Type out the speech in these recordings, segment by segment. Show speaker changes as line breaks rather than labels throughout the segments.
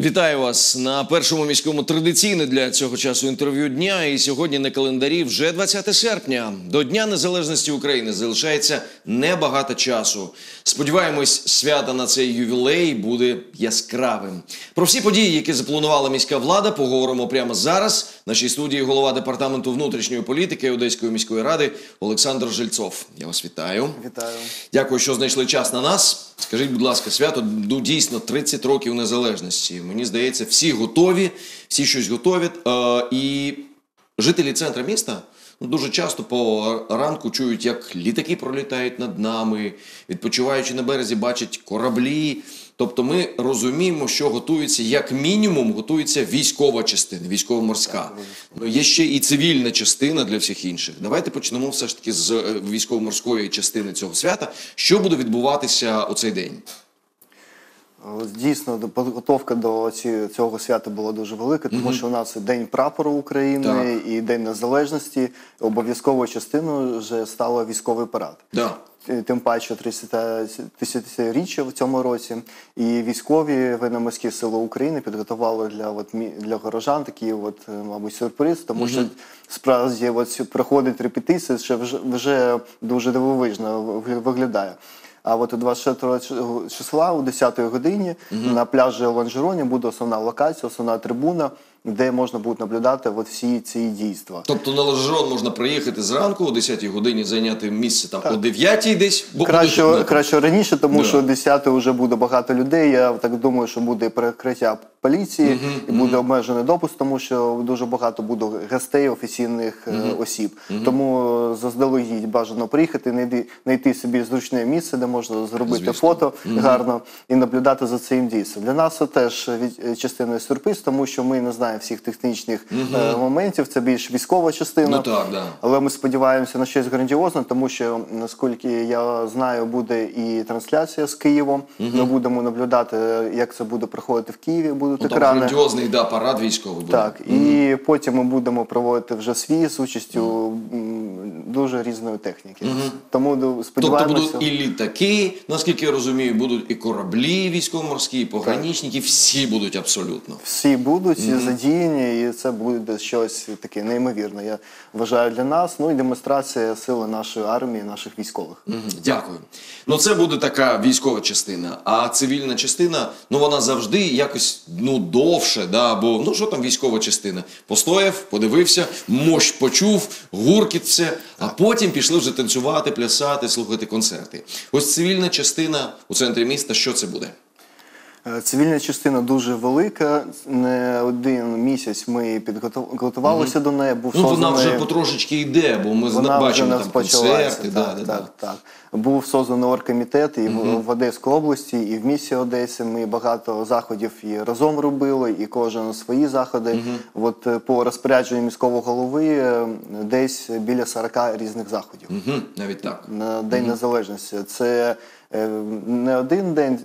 Вітаю вас на першому міському традиційне для цього часу інтерв'ю дня. І сьогодні на календарі вже 20 серпня. До Дня Незалежності України залишається небагато часу. Сподіваємось, свято на цей ювілей буде яскравим. Про всі події, які запланувала міська влада, поговоримо прямо зараз. В нашій студії голова Департаменту внутрішньої політики Одеської міської ради Олександр Жильцов. Я вас вітаю.
Вітаю.
Дякую, що знайшли час на нас. Скажіть, будь ласка, свято дійсно 30 років незалежності. Мені здається, всі готові, всі щось готові. І жителі центру міста дуже часто по ранку чують, як літаки пролітають над нами, відпочиваючи на березі, бачать кораблі. Тобто ми розуміємо, що готується, як мінімум, готується військова частина, військово-морська. Є ще і цивільна частина для всіх інших. Давайте почнемо все ж таки з військово-морської частини цього свята. Що буде відбуватися у цей день?
Дійсно, підготовка до цього свята була дуже велика, тому що у нас День прапору України і День Незалежності. Обов'язковою частиною вже стало військовий парад. Тим паче 30-річчя в цьому році. І військові воєнно-морські сили України підготували для горожан такий, мабуть, сюрприз, тому що справді проходить репетиція, що вже дуже дивовижно виглядає. А от 24 числа о 10 годині на пляжі Ланжероні буде основна локація, основна трибуна, де можна буде наблюдати всі ці дійства.
Тобто на Ланжерон можна приїхати зранку, о 10 годині зайняти місце там о 9 десь?
Краще раніше, тому що о 10 вже буде багато людей. Я так думаю, що буде перекриття поліції і буде обмежений допуск, тому що дуже багато буде гостей, офіційних осіб. Тому заздалегідь бажано приїхати, знайти собі зручне місце, де можна зробити фото гарно і наблюдати за цим дійством. Для нас це теж частина сюрприз, тому що ми не знаємо всіх технічних моментів, це більш військова частина. Але ми сподіваємося на щось грандіозне, тому що, наскільки я знаю, буде і трансляція з Києвом. Ми будемо наблюдати, як це буде проходити в Києві, будуть екрани.
Там грандіозний парад військовий буде.
Так, і потім ми будемо проводити вже свій з участю дуже різної техніки. Тому сподіваємося...
Тобто будуть і літаки, наскільки я розумію, будуть і кораблі військово-морські, і пограничники, всі будуть абсолютно.
Всі будуть задіяні, і це буде щось таке неймовірне, я вважаю, для нас. Ну і демонстрація сили нашої армії, наших військових.
Дякую. Ну це буде така військова частина, а цивільна частина, вона завжди якось, довше, бо, що там військова частина? Постояв, подивився, мощ почув, гуркіт все, а потім пішли вже танцювати, плясати, слухати концерти. Ось цивільна частина у центрі міста, що це буде?
Цивільна частина дуже велика, не один місяць ми підготувалися до неї.
Вона вже потрошечки йде, бо ми бачимо там концерти.
Так. Був созданий оргкомітет і в Одеській області, і в місті Одесі. Ми багато заходів і разом робили, і кожен свої заходи. По розпорядженню міського голови десь біля 40 різних заходів.
Навіть так.
На День Незалежності. Це не один день,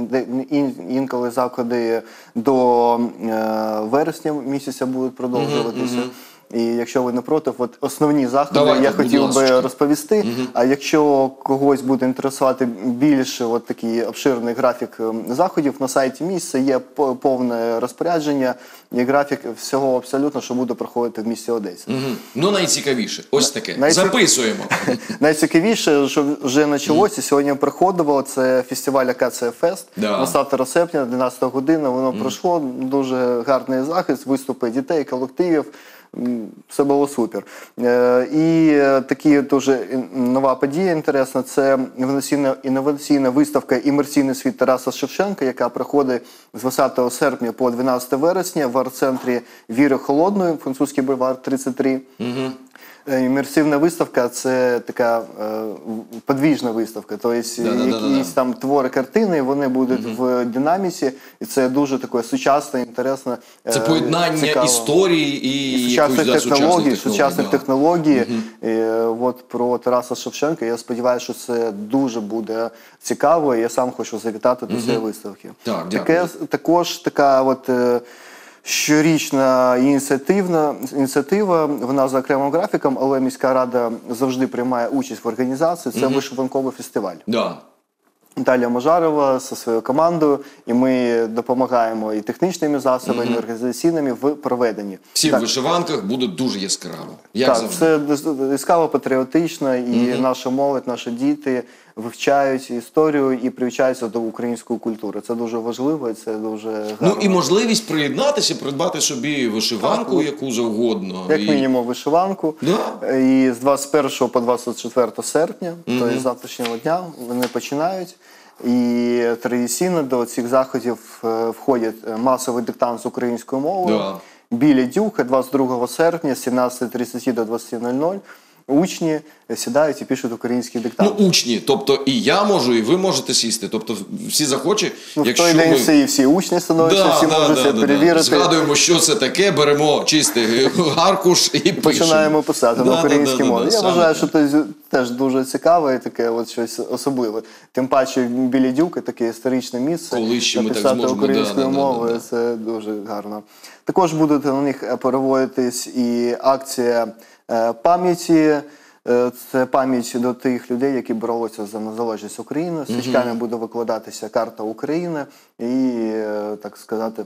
інколи заходи до вересня місяця будуть продовжуватися. І якщо ви не проти, основні заходи я хотів би розповісти. А якщо когось буде інтересувати більше такий обширний графік заходів, на сайті місця є повне розпорядження і графік всього абсолютно, що буде проходити в місті Одесі.
Найцікавіше, ось таке. Записуємо.
Найцікавіше, що вже почалося, сьогодні проходило, це фестиваль Акація Фест. 20 серпня, 12 година, воно пройшло, дуже гарний захист, виступи дітей, колективів. Все було супер. І така дуже нова подія інтересна, це інноваційна виставка «Імерсійний світ Тараса Шевченка», яка проходить з 20 серпня по 12 вересня в арт-центрі Віри Холодної, французький бульвар 33. Імерсивна виставка – це така подвіжна виставка, тобто якісь там твори, картини, вони будуть в динаміці, і це дуже таке сучасне, інтересне,
це поєднання історії і
сучасних технологій. Про Тараса Шевченка, я сподіваюся, що це дуже буде цікаво, і я сам хочу завітати до цієї виставки. Також така щорічна ініціатива, вона за окремим графіком, але міська рада завжди приймає участь в організації, це вишиванковий фестиваль. Наталія Можарова зі своєю командою, і ми допомагаємо і технічними засобами, і організаційними в проведенні.
Всі в вишиванках будуть дуже яскраво, як завжди.
Це яскраво, патріотично, і наша молодь, наші діти вивчають історію і привчаються до української культури. Це дуже важливо, і це дуже гарно.
Ну і можливість приєднатися, придбати собі вишиванку, яку завгодно.
Як мінімум вишиванку.
Да.
І з 21 по 24 серпня, тобто з завтрашнього дня, вони починають. І традиційно до цих заходів входять масовий диктант з українською мовою.
Да.
Біля Дюка 22 серпня з 17:30 до 20:00 учні сідають і пишуть український диктант.
Ну, учні, тобто і я можу, і ви можете сісти. Тобто всі захочі,
якщо в той день всі учні становляться, всі можуть перевірити.
Згадуємо, що це таке, беремо чистий аркуш і пишемо.
Починаємо писати на українській мові. Я вважаю, що це теж дуже цікаве і таке от щось особливе. Тим паче біля Дюка, таке історичне місце, написати українською мовою, це дуже гарно. Також буде на них переводитись і акція пам'яті. Це пам'ять до тих людей, які боролися за незалежність України. Свічками буде викладатися карта України і, так сказати,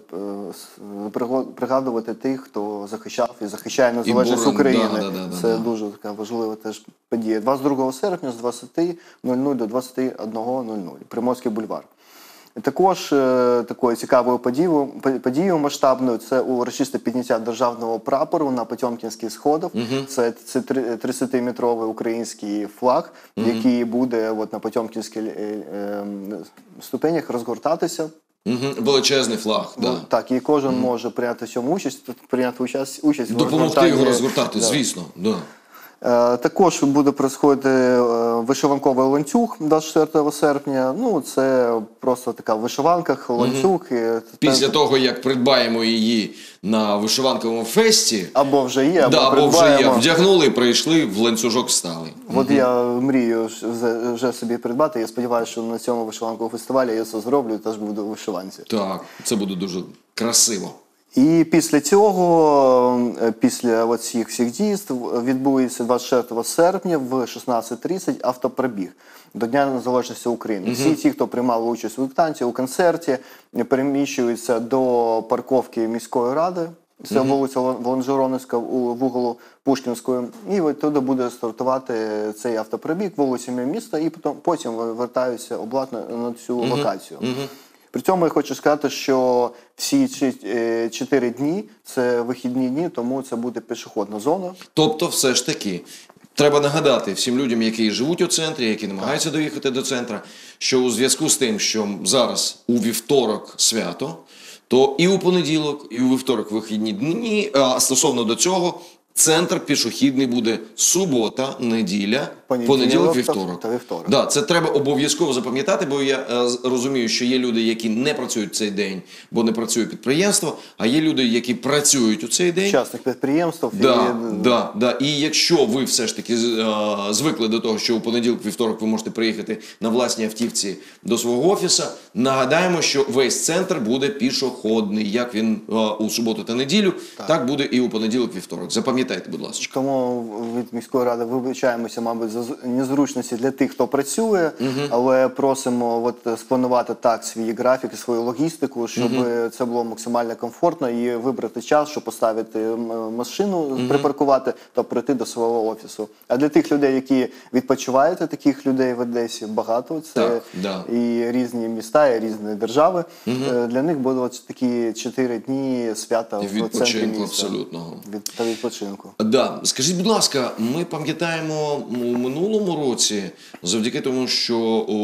пригадувати тих, хто захищав і захищає незалежність України. Це дуже така важлива теж подія. 22 серпня з 20:00 до 21:00. Приморський бульвар. Також такою цікавою подією масштабною це урочисте підняття державного прапору на Потьомкінських сходах. Це 30-метровий український флаг, який буде на Потьомкінських ступенях розгортатися.
Величезний флаг, так.
Так, і кожен може прийняти в цьому участь в
допомогти його розгортати, звісно, да.
Також буде проходити вишиванковий ланцюг 24 серпня. Ну, це просто така в вишиванках, ланцюг.
Після того, як придбаємо її на вишиванковому фесті.
Або вже є,
або вже є. Вдягнули, прийшли, в ланцюжок стали.
От я мрію вже собі придбати. Я сподіваюся, що на цьому вишиванковому фестивалі я це зроблю і теж буду в вишиванці.
Так, це буде дуже красиво.
І після цього, після цих всіх дійств, відбудеться 24 серпня в 16:30 автопробіг до Дня Незалежності України. Всі ті, хто приймали участь у диктанті, у концерті, переміщуються до парковки міської ради. Це вулиця Лонжероновська, вуглу Пушкінської. І туди буде стартувати цей автопробіг вулицями міста, і потім вертаються обратно на цю локацію. При цьому я хочу сказати, що всі 4 дні – це вихідні дні, тому це буде пішохідна зона.
Тобто, все ж таки, треба нагадати всім людям, які живуть у центрі, які намагаються доїхати до центра, що у зв'язку з тим, що зараз у вівторок свято, то і у понеділок, і у вівторок вихідні дні, а стосовно до цього, центр пішохідний буде субота, неділя, понеділок, вівторок. Да, це треба обов'язково запам'ятати, бо я розумію, що є люди, які не працюють цей день, бо не працює підприємство, а є люди, які працюють у цей день.
Частних підприємств.
І якщо ви все ж таки звикли до того, що у понеділок, вівторок ви можете приїхати на власній автівці до свого офісу, нагадаємо, що весь центр буде пішохідний. Як він у суботу та неділю, так буде і у понеділок, вівторок. Запам'ятайте, будь ласка.
Тому від міської ради вибачаємося, мабуть, за незручності для тих, хто працює, але просимо спланувати так свій графік, свою логістику, щоб це було максимально комфортно і вибрати час, щоб поставити машину, припаркувати та прийти до свого офісу. А для тих людей, які відпочивають, таких людей в Одесі багато, це і різні міста, і різні держави, для них будуть такі 4 дні свята в центрі міста.
Абсолютного.
Та відпочинку.
Да. Скажіть, будь ласка, ми пам'ятаємо у минулому році, завдяки тому, що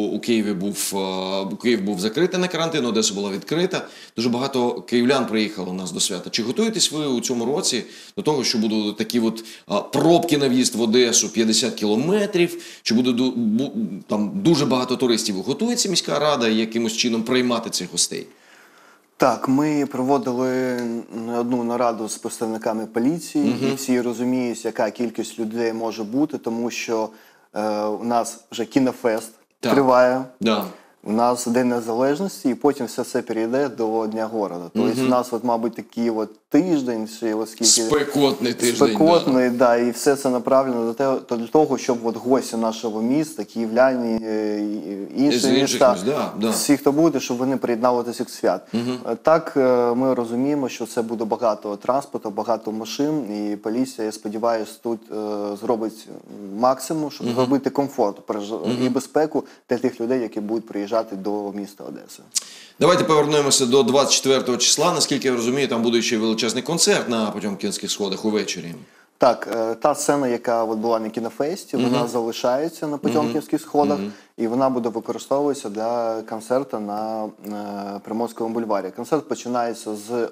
Київ був закритий на карантин, Одеса була відкрита, дуже багато київлян приїхало у нас до свята. Чи готуєтесь ви у цьому році до того, що будуть такі пробки на в'їзд в Одесу 50 кілометрів, чи буде там дуже багато туристів? Готується міська рада якимось чином приймати цих гостей?
Так, ми проводили одну нараду з представниками поліції, і всі розуміють, яка кількість людей може бути, тому що у нас вже кінофест триває. у нас День Незалежності, і потім все це перейде до Дня города. Тобто у нас, мабуть, такий тиждень,
спекотний тиждень.
Спекотний, да, і все це направлено до того, щоб гості нашого міста, київляні, інші міста, всі, хто буде, щоб вони приєднали до цих свят. Так, ми розуміємо, що це буде багато транспорту, багато машин, і поліція, я сподіваюся, тут зробить максимум, щоб зробити комфорт і безпеку для тих людей, які будуть приїжджати до міста Одеси.
Давайте повернемося до 24 числа. Наскільки я розумію, там буде ще величезний концерт на Потьомкінських сходах увечері.
Так, та сцена, яка була на кінофесті, вона залишається на Потьомкінських сходах, і вона буде використовуватися для концерту на Приморському бульварі. Концерт починається з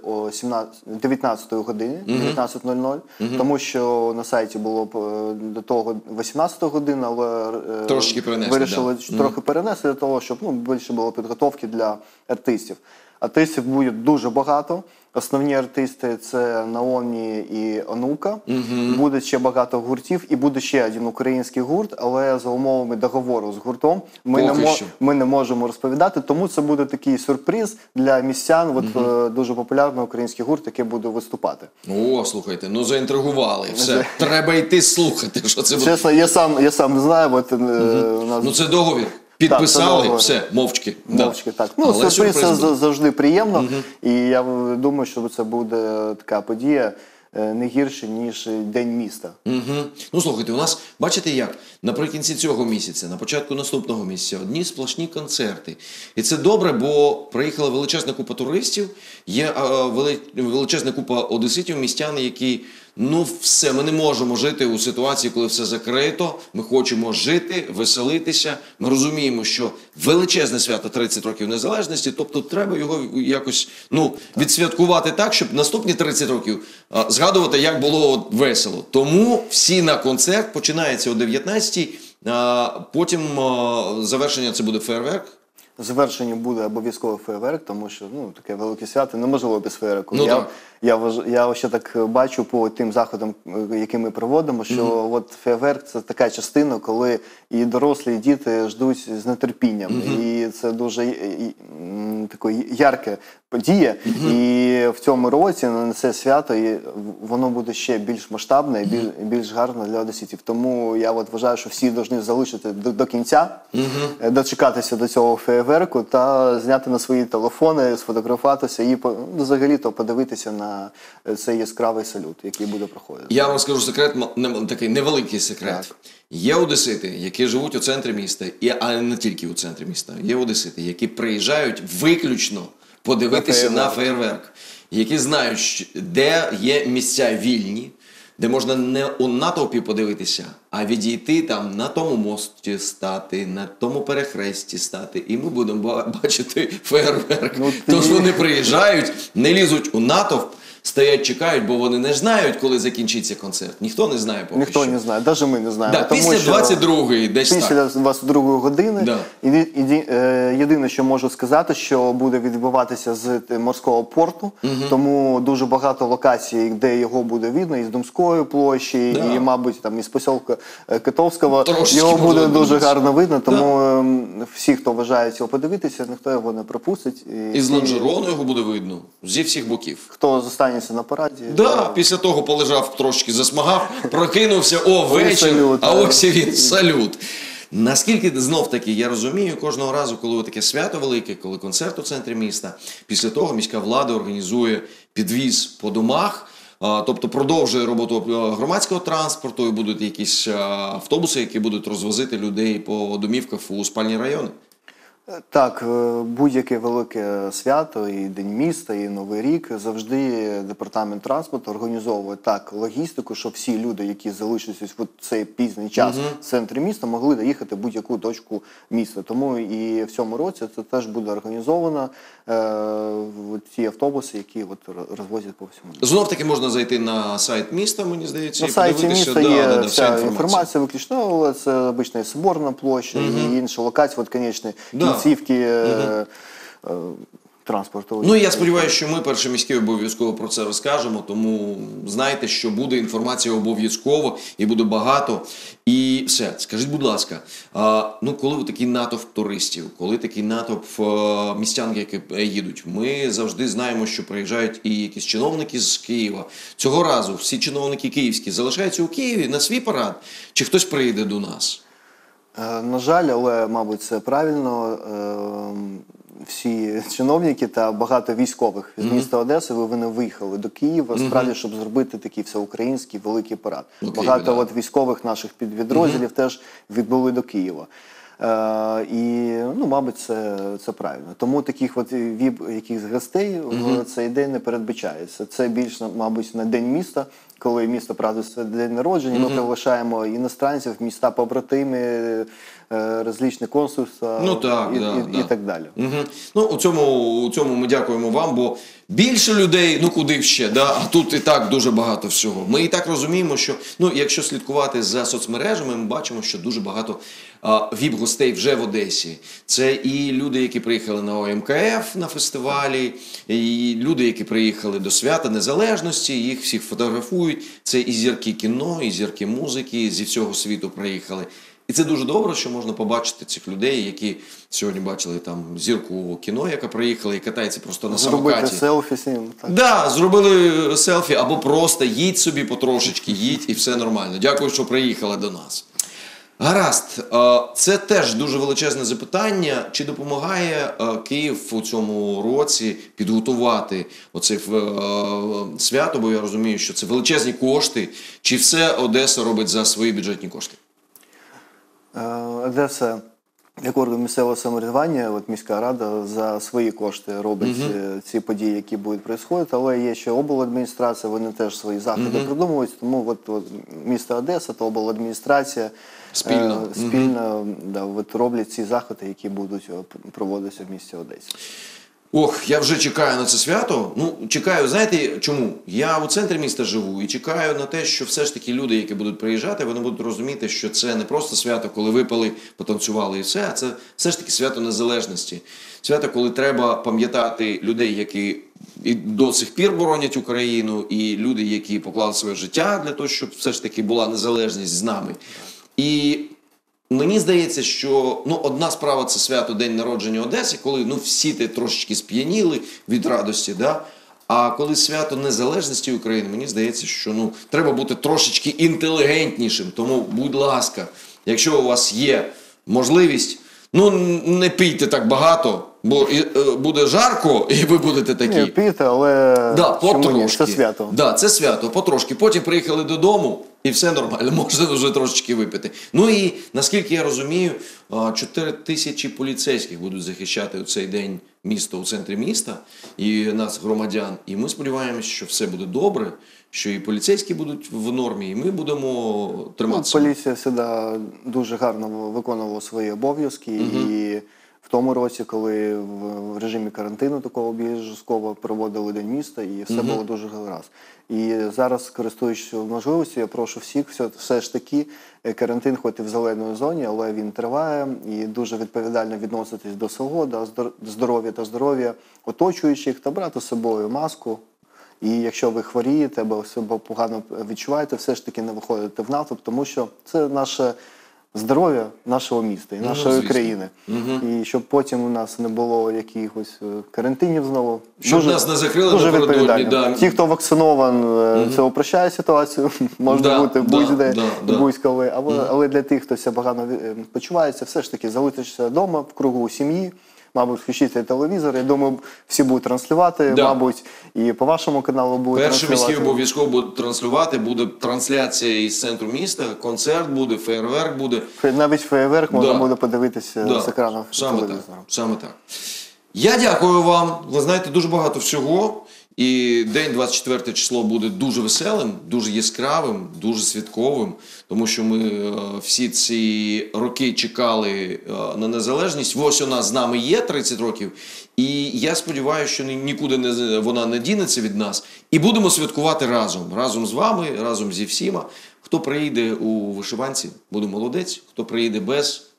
19 години, 19:00, тому що на сайті було до того 18 година, але вирішили трохи перенести для того, щоб більше було підготовки для артистів. Артистів буде дуже багато. Основні артисти – це Наомі і Онука. Буде ще багато гуртів і буде ще один український гурт, але за умовами договору з гуртом ми не можемо розповідати, тому це буде такий сюрприз для містян, дуже популярний український гурт, який буде виступати.
О, слухайте, заінтригували, все, треба йти слухати, що це буде.
Чесно, я сам не знаю.
Це договір. Підписали, все, мовчки.
Мовчки, так. Сюрприз це завжди приємно, і я думаю, що це буде така подія не гірше, ніж День міста.
Слухайте, у нас, бачите як, наприкінці цього місяця, на початку наступного місяця, одні сплошні концерти. І це добре, бо приїхала величезна купа туристів, є величезна купа одеситів, містян, які, все, ми не можемо жити у ситуації, коли все закрито, ми хочемо жити, веселитися, ми розуміємо, що величезне свято 30 років незалежності, тобто треба його якось, відсвяткувати так, щоб наступні 30 років згадувати, як було весело. Тому всі на концерт, починається о 19-й, потім завершення це буде фейерверк.
Завершенням буде обов'язково фейерверк, тому що таке велике свято неможливо без фейерверку. Я ще так бачу по тим заходам, які ми проводимо, що фейерверк – це така частина, коли і дорослі, і діти ждуть з нетерпінням. І це дуже така ярка подія. І в цьому році на це свято воно буде ще більш масштабне і більш гарне для одеситів. Тому я вважаю, що всі повинні залишити до кінця, дочекатися до цього фейерверку та зняти на свої телефони, сфотографуватися і взагалі-то подивитися на цей яскравий салют, який буде проходити.
Я вам скажу секрет, такий невеликий секрет. Так. Є одесити, які живуть у центрі міста, а не тільки у центрі міста. Є одесити, які приїжджають виключно подивитися на фейерверк. Які знають, де є місця вільні, де можна не у натовпі подивитися, а відійти там, на тому мості стати, на тому перехресті стати, і ми будемо бачити фейерверк. Тож вони приїжджають, не лізуть у натовп, стоять, чекають, бо вони не знають, коли закінчиться концерт. Ніхто не знає поки що.
Ніхто не знає, навіть ми не знаємо.
Після 22-ї, десь так.
Після 22-ї години. Єдине, що можу сказати, що буде відбуватися з морського порту, тому дуже багато локацій, де його буде видно, із Думської площі, і, мабуть, із посілка Котовського. Його буде дуже гарно видно, тому всі, хто вважає цього подивитися, ніхто його не пропустить.
І з Лонжерону його буде видно, зі всіх боків.
Хто зостанеться на параді.
Після того полежав, трошки засмагав, прокинувся, вечір, а ось і він, салют. Наскільки, знов-таки, я розумію, кожного разу, коли таке свято велике, коли концерт у центрі міста, після того міська влада організує підвіз по домах, тобто продовжує роботу громадського транспорту, і будуть якісь автобуси, які будуть розвозити людей по домівках у спальні райони.
Так, будь-яке велике свято, і День міста, і Новий рік, завжди департамент транспорту організовує так логістику, щоб всі люди, які залишилися в цей пізній час в центрі міста, могли доїхати в будь-яку точку міста. Тому і в цьому році це теж буде організовано, ці автобуси, які розвозять по всьому місту.
Знов-таки можна зайти на сайт міста, мені здається,
на сайті міста є вся інформація виключно, але це обична і Соборна площа, і інші локації, от, звісно, кінцівки транспорту.
Ну, я сподіваюся, що ми, перший міський, обов'язково про це розкажемо, тому знайте, що буде інформація обов'язково і буде багато. І все, скажіть, будь ласка, ну, коли такий натовп туристів, коли такий натовп містян, які їдуть, ми завжди знаємо, що приїжджають і якісь чиновники з Києва. Цього разу всі чиновники київські залишаються у Києві на свій парад, чи хтось приїде до нас?
На жаль, але, мабуть, це правильно. Всі чиновники та багато військових з міста Одеси, вони виїхали до Києва, справді, щоб зробити такий всеукраїнський великий парад. Багато військових наших підрозділів теж відбули до Києва. І, ну, мабуть, це правильно. Тому таких якихось гостей в цей день не передбачається. Це більш, мабуть, на День міста, коли місто празднує свій день народження, ми приглашаємо іностранців, міста побратими, розличні консульства,
ну, так,
і так далі.
Ну, у цьому ми дякуємо вам, бо більше людей, ну куди ще, да? А тут і так дуже багато всього. Ми і так розуміємо, що, ну, якщо слідкувати за соцмережами, ми бачимо, що дуже багато віп-гостей вже в Одесі. Це і люди, які приїхали на ОМКФ на фестивалі, і люди, які приїхали до Свята Незалежності, їх всіх фотографують. Це і зірки кіно, і зірки музики, зі всього світу приїхали. І це дуже добре, що можна побачити цих людей, які сьогодні бачили там зірку кіно, яка приїхала і катається просто на самокаті.
Зробити селфі з ним.
Так, да, зробили селфі, або просто їдь собі потрошечки, їдь і все нормально. Дякую, що приїхали до нас. Гаразд, це теж дуже величезне запитання. Чи допомагає Київ у цьому році підготувати оце свято, бо я розумію, що це величезні кошти. Чи все Одеса робить за свої бюджетні кошти?
Одеса, як орган місцевого самоврядування, от міська рада за свої кошти робить ці події, які будуть відбуватися, але є ще обладміністрація, вони теж свої заходи придумують, тому от місто Одеса та обладміністрація спільно роблять ці заходи, які будуть проводитися в місті Одесі.
Ох, я вже чекаю на це свято. Ну, чекаю, знаєте чому? Я у центрі міста живу і чекаю на те, що все ж таки люди, які будуть приїжджати, вони будуть розуміти, що це не просто свято, коли випали, потанцювали і все, а це все ж таки свято незалежності. Свято, коли треба пам'ятати людей, які і до сих пір боронять Україну, і люди, які поклали своє життя для того, щоб все ж таки була незалежність з нами. І мені здається, що одна справа – це свято День народження Одеси, коли всі трошечки сп'яніли від радості, да? А коли свято незалежності України, мені здається, що треба бути трошечки інтелігентнішим. Тому, будь ласка, якщо у вас є можливість, не пийте так багато, бо буде жарко, і ви будете такі.
Не пийте, але
потрошки.
Це свято.
Да, це свято, потрошки. Потім приїхали додому, і все нормально, можна вже трошечки випити. Ну і, наскільки я розумію, 4000 поліцейських будуть захищати у цей день місто, у центрі міста, і нас, громадян. І ми сподіваємося, що все буде добре, що і поліцейські будуть в нормі, і ми будемо триматися.
Поліція завжди дуже гарно виконувала свої обов'язки, і в тому році, коли в режимі карантину такого обов'язково проводили День міста, і все було дуже гаразд. І зараз, користуючись можливістю, я прошу всіх, все ж таки, карантин хоч і в зеленій зоні, але він триває, і дуже відповідально відноситись до свого, до здоров'я та здоров'я оточуючих, та брати з собою маску. І якщо ви хворієте або себе погано відчуваєте, все ж таки не виходите в натовп, тому що це наше здоров'я нашого міста і нашої країни. І щоб потім у нас не було якихось карантинів знову.
Щоб нас не закрили напередодні. Да.
Ті, хто вакцинований, це упрощає ситуацію, можна бути будь-де, будь-коли. Але для тих, хто себе погано почувається, все ж таки залишитися вдома, в кругу сім'ї. Мабуть, включити телевізор, я думаю, всі будуть транслювати, мабуть, і по вашому каналу будуть
транслювати.
Перший
міський обов'язково буде транслювати, буде трансляція із центру міста, концерт буде, феєрверк буде.
Навіть феєрверк можна буде подивитися з екрану телевізора.
Саме так. Я дякую вам. Ви знаєте, дуже багато всього. І день 24 число буде дуже веселим, дуже яскравим, дуже святковим, тому що ми всі ці роки чекали на незалежність. Ось вона з нами є 30 років, і я сподіваюся, що нікуди вона не дінеться від нас. І будемо святкувати разом з вами, разом зі всіма. Хто приїде у вишиванці, буде молодець, хто приїде без,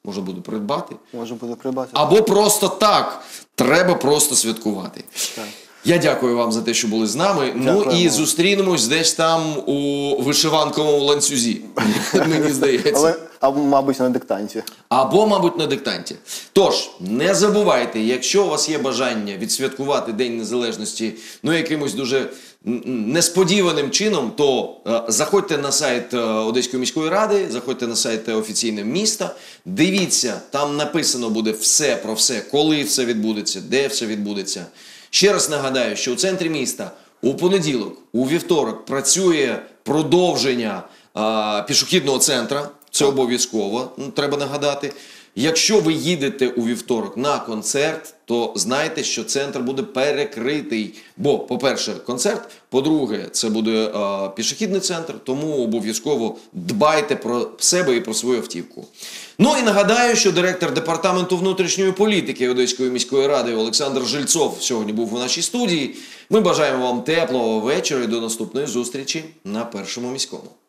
можна буде придбати.
Може буде придбати.
Або просто так. Треба просто святкувати.
Так.
Я дякую вам за те, що були з нами.
Дякуємо.
Ну і зустрінемось десь там у вишиванковому ланцюзі, мені здається.
Або, мабуть, на диктанті.
Або, мабуть, на диктанті. Тож, не забувайте, якщо у вас є бажання відсвяткувати День Незалежності, якимось дуже несподіваним чином, то заходьте на сайт Одеської міської ради, заходьте на сайт офіційне міста, дивіться, там написано буде все про все, коли все відбудеться, де все відбудеться. Ще раз нагадаю, що у центрі міста у понеділок, у вівторок працює продовження пішохідного центру. Це обов'язково, треба нагадати. Якщо ви їдете у вівторок на концерт, то знайте, що центр буде перекритий. Бо, по-перше, концерт, по-друге, це буде пішохідний центр, тому обов'язково дбайте про себе і про свою автівку. Ну і нагадаю, що директор департаменту внутрішньої політики Одеської міської ради Олександр Жильцов сьогодні був у нашій студії. Ми бажаємо вам теплого вечора і до наступної зустрічі на Першому міському.